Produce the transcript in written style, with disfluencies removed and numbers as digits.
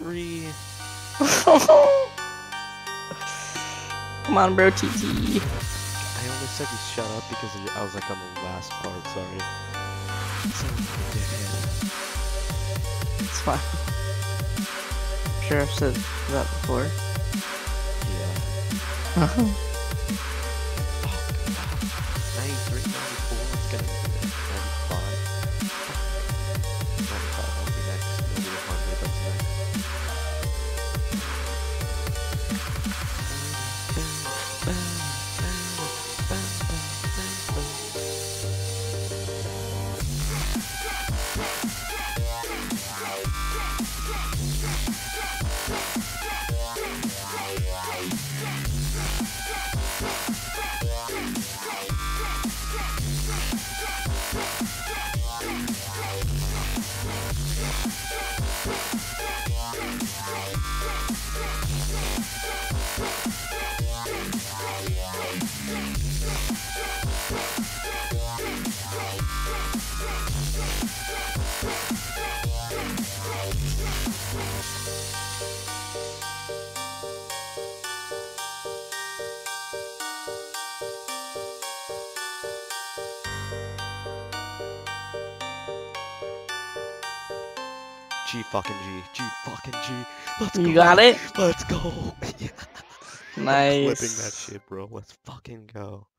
3. Come on, bro, TT. I only said you shut up because I was like on the last part, sorry. So dickhead. It's fine. I'm sure I've said that before. Yeah. Fuck. 93, 94, it's gonna be 95. 95, I'll be next. It'll be 100, that's next. G fucking G. G fucking G. Let's go. You got it? Let's go. Yeah. Nice. I'm clipping that shit, bro. Let's fucking go.